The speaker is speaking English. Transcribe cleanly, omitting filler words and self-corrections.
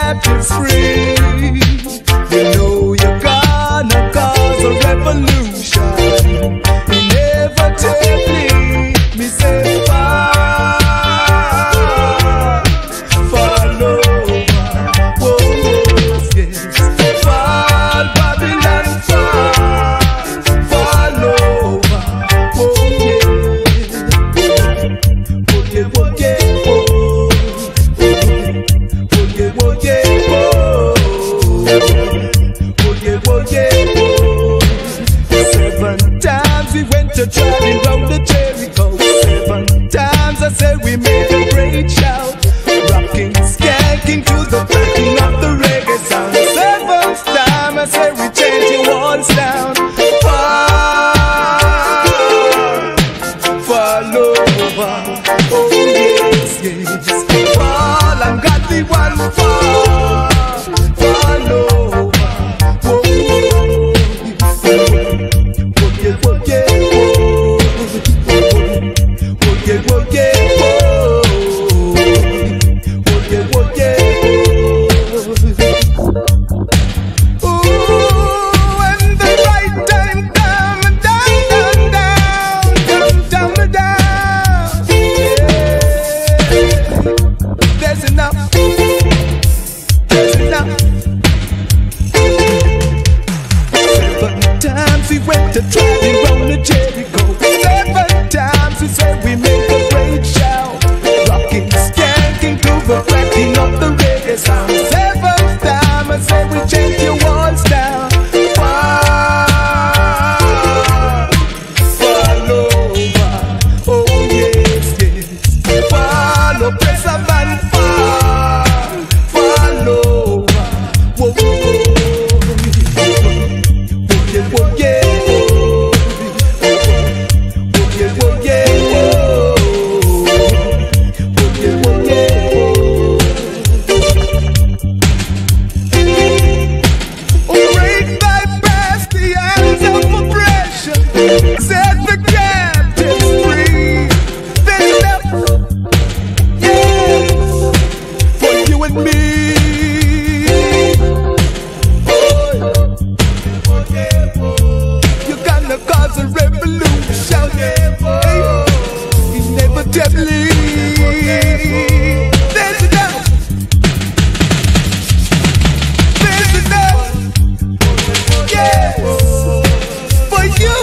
captives free. You know you're gonna cause a revolution. Inevitably, me say fall, fall over. Whoa, yes, fall Babylon, fall over. Whoa, yeah, whoa, yeah, whoa. Seven times we went to driving round the Jericho. 7 times I said we made a great shout, rocking, skanking to the breaking of the reggae sound. 7th time I said we changed your walls down. Fall over, oh yes, yes. Fall and got the one fall. Fall over, whoa, we went to driving round the Jericho. 7 times we said we made a great shout, rocking, skanking to the cracking of the reggae sound. 7th time I said we changed your walls down. Fall over, oh yes, yes. Fall, oppressor and fall over, whoa, whoa. Set the captives free. There's enough, yes, for you and me. You're gonna cause a revolution, inevitably. There's enough, yes, for you.